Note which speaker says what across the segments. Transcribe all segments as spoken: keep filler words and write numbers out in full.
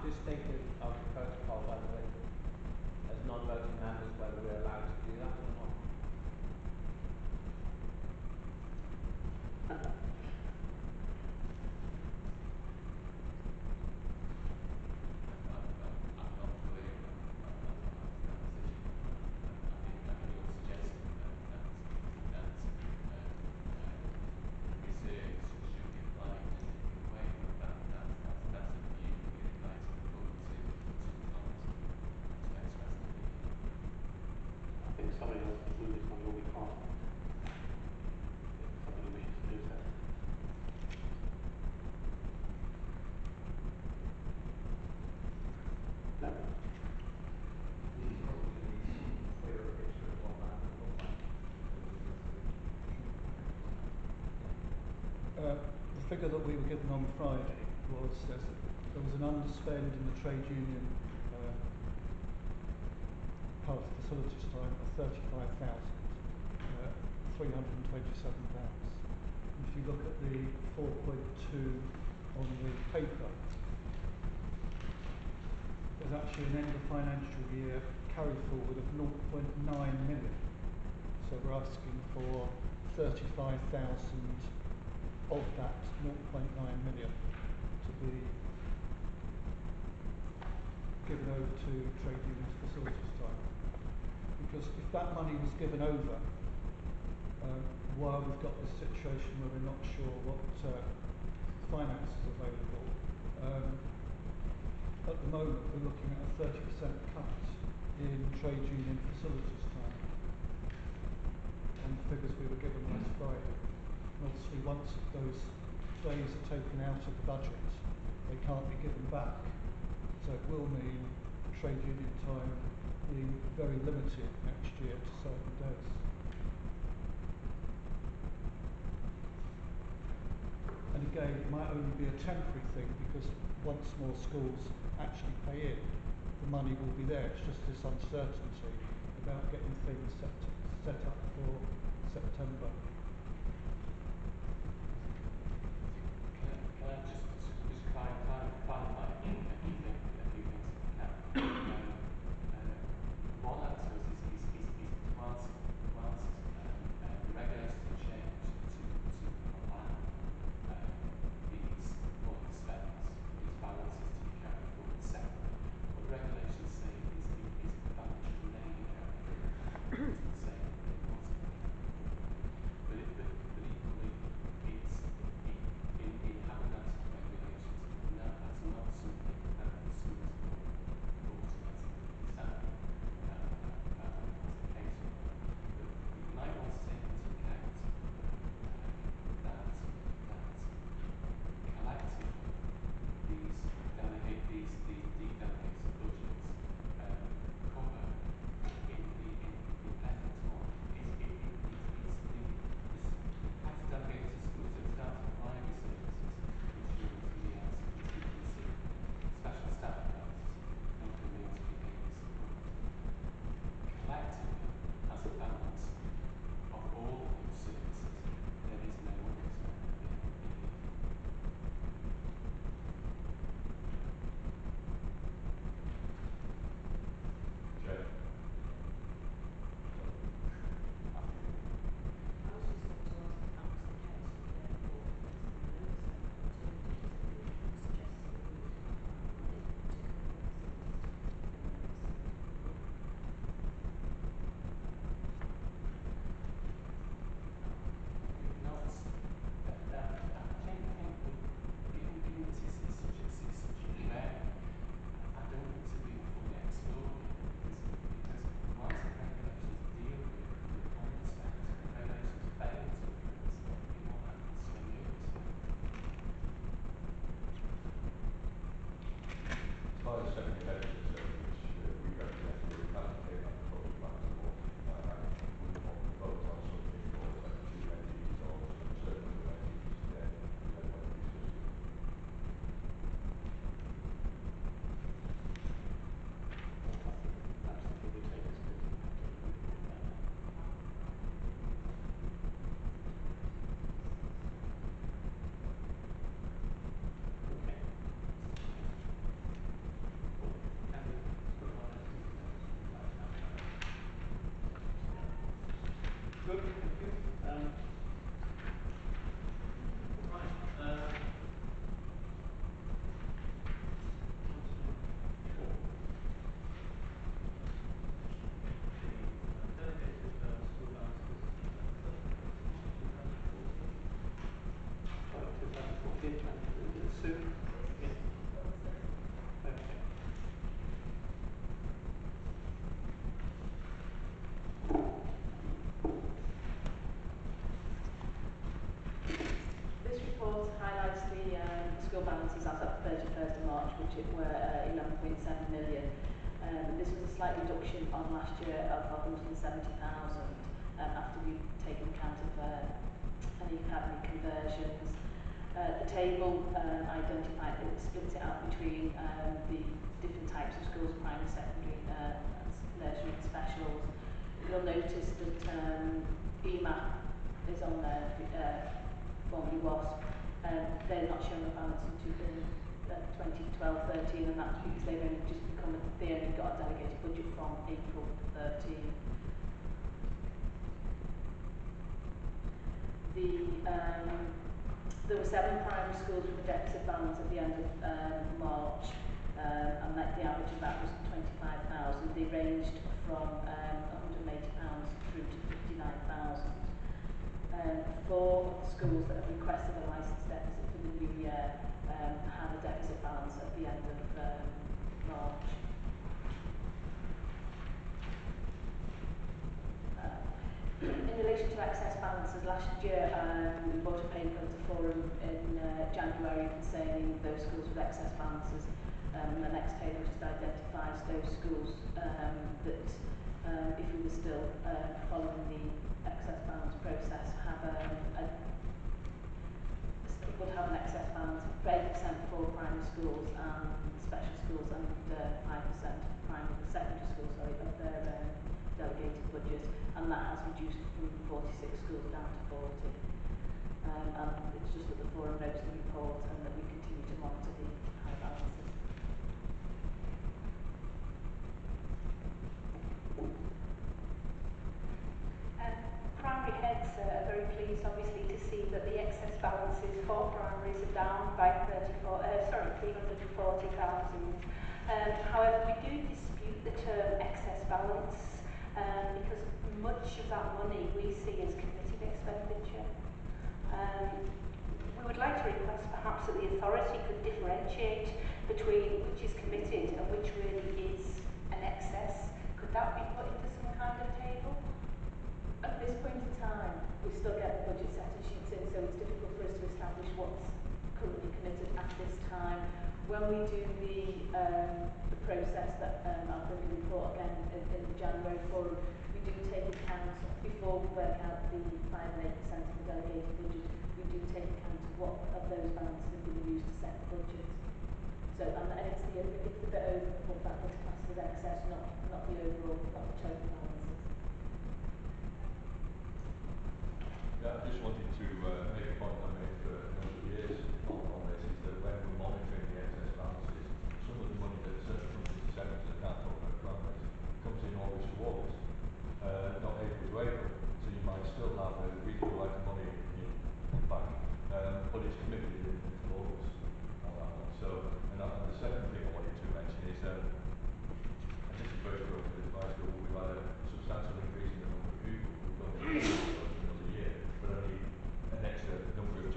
Speaker 1: just thinking of the protocol, whether we, as non-voting members, whether we're allowed to do that or not.
Speaker 2: Uh, the figure that we were given on Friday was uh, there was an underspend in the trade union uh, part of facilities time of thirty-five thousand three hundred twenty-seven pounds. If you look at the four point two on the paper, there's actually an end of financial year carry forward of zero point nine million. So we're asking for thirty-five thousand of that zero point nine million to be given over to trade unions facilities time. Because if that money was given over, um, while we've got this situation where we're not sure what uh, finance is available, um, at the moment we're looking at a thirty percent cut in trade union facilities time on the figures we were given last Friday. Obviously, once those days are taken out of the budget, they can't be given back. So it will mean trade union time being very limited next year to certain days. And again, it might only be a temporary thing because once more schools actually pay in, the money will be there. It's just this uncertainty about getting things set, set up for September.
Speaker 3: March budget were uh, eleven point seven million. Um, this was a slight reduction on last year of one hundred seventy thousand um, after we've taken account of uh, any academy conversions. Uh, the table um, identified it, splits it out between um, the different types of schools, primary, secondary, uh, nursery and specials. You'll notice that um, E M A P is on there, uh, formerly W A S P. Um, they're not showing a balance in uh, twenty twelve thirteen, and that's because they've only just become, a, they only got a delegated budget from April thirteen. The, um, there were seven primary schools with a deficit balance at the end of um, March, um, and that the average of that was twenty-five thousand. They ranged from um, one hundred eighty pounds through to fifty-nine thousand. Um, four of the schools that have requested a licence deficit for the new year um, have a deficit balance at the end of um, March. Uh, in relation to excess balances, last year um, we brought a paper into Forum in uh, January concerning those schools with excess balances. Um, and the next table just identifies those schools um, that, um, if we were still uh, following the excess balance process, have um, a, would have an excess balance of eight percent for primary schools and special schools, and uh, five percent primary secondary schools, sorry, of their um, delegated budget, and that has reduced from forty-six schools down to forty. Um, and it's just that the forum notes the report and that we continue to monitor the high balances.
Speaker 4: Um, primary heads uh, are very pleased, obviously, to see that the excess balances for primaries are down by thirty-four, uh, sorry, three hundred forty thousand. Um, however, we do dispute the term excess balance um, because much of that money we see as committed expenditure. Um, we would like to request perhaps that the authority could differentiate between which is committed and which really is an excess. Could that be put into some kind of table?
Speaker 3: At this point in time, we still get the budget setting sheets in, so it's difficult for us to establish what's currently committed at this time. When we do the, um, the process that um, I'll bring a report again in, in the January forum, we do take account, before we work out the five and eight percent of the delegated budget, we do take account of what of those balances have been used to set the budget. So, and, and it's the it's the bit over what that was classed as excess, not not the overall, not the total balances.
Speaker 5: Yeah, I just wanted to uh, make a point I made for a number of years on, on this, is that when we're monitoring the excess balances, some of the money that certainly comes into sectors, I can't talk about primaries, comes in August to August, uh, not April to April. So you might still have a reasonable amount of money in the bank, um, but it's committed in, into August on that one. So, and, uh, and the second thing I wanted to mention is, um, and this is very broken advice, but we've had a substantial increase in the number of pupils. We've gone from another year, but only an extra number of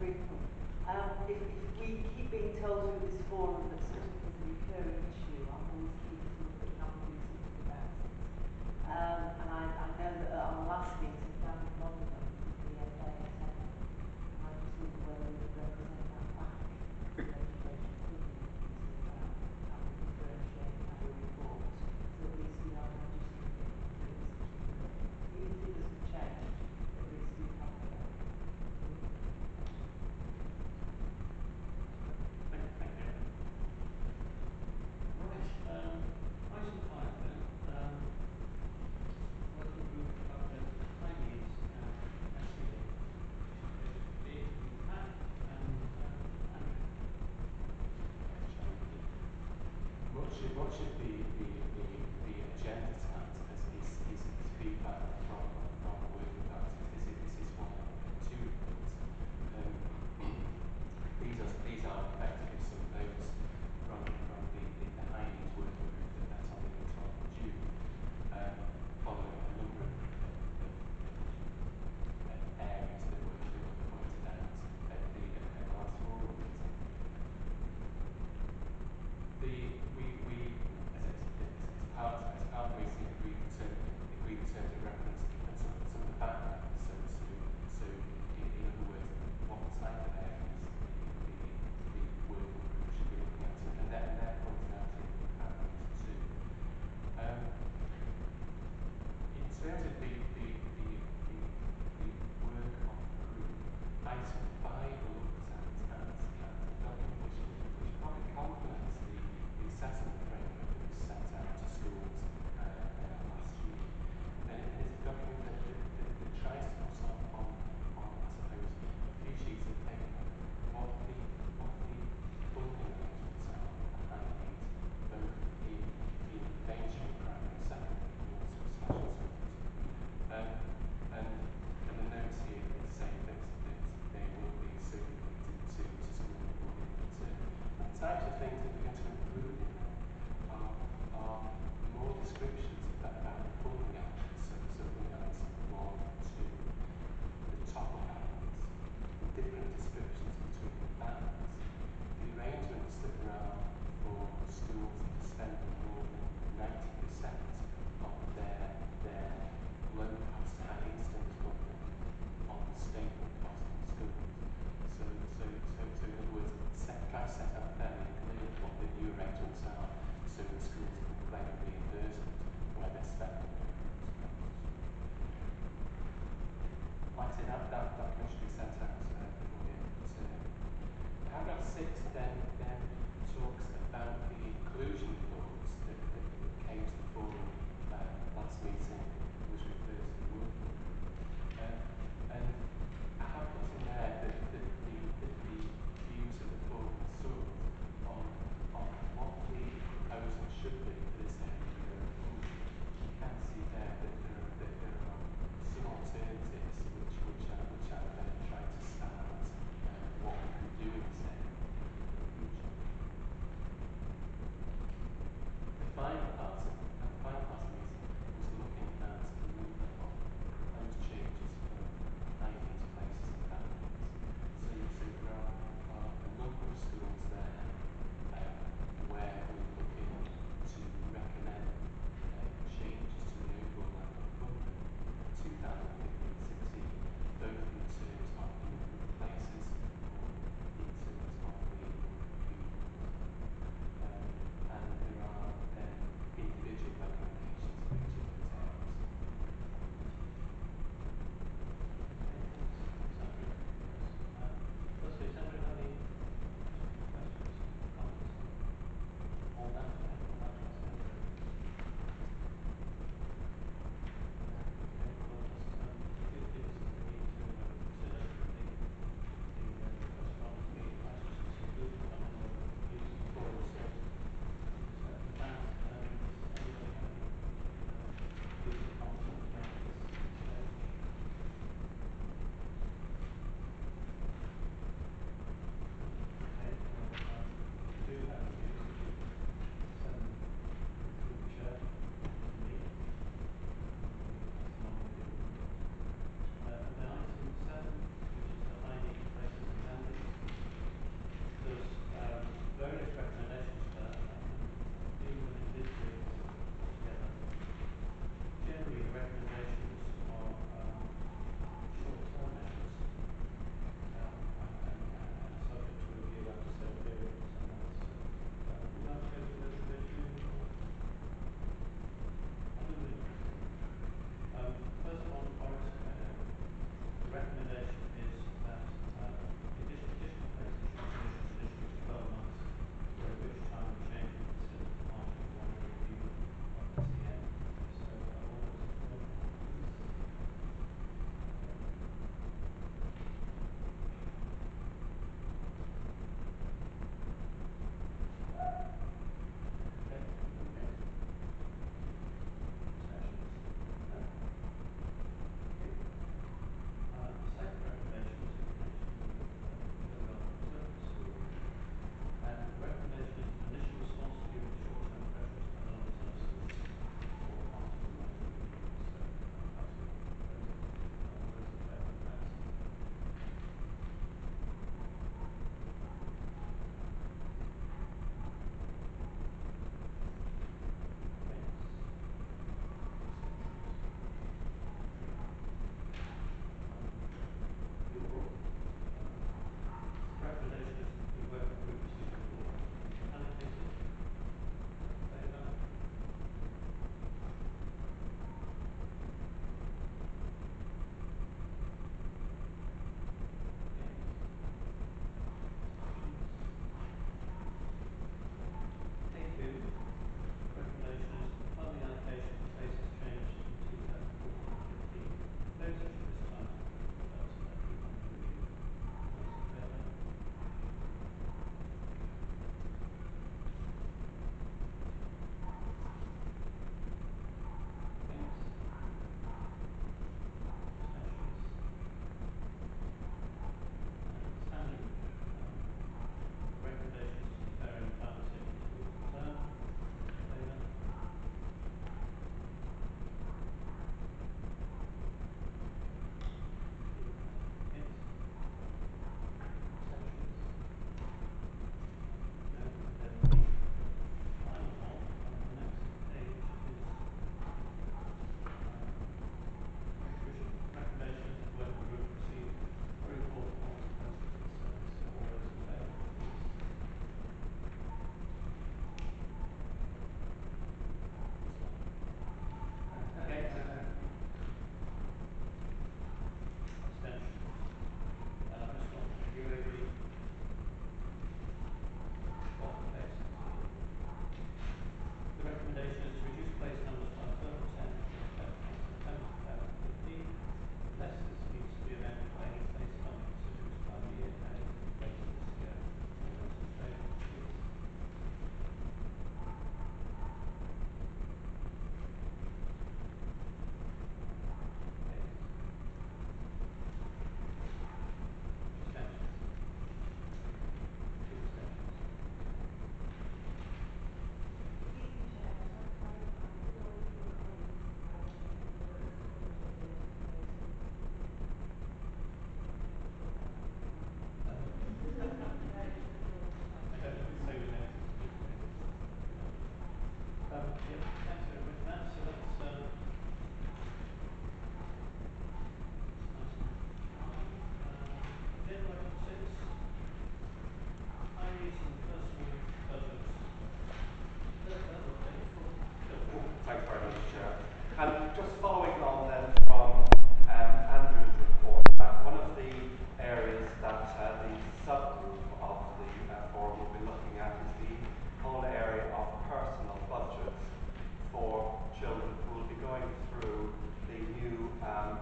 Speaker 6: brief point. Um, if, if we keep being told through this forum that smoking is a recurring issue, I'm always keen to look at how we do something about it. Um, and I, I know that at our last meeting down in London, the F A attended, and I just wonder whether we could represent that back to the education committee about how we differentiate how we report, so at least we are not just looking at it. Even if it doesn't change, at least we have that.
Speaker 1: Thank, thank you.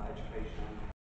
Speaker 7: education and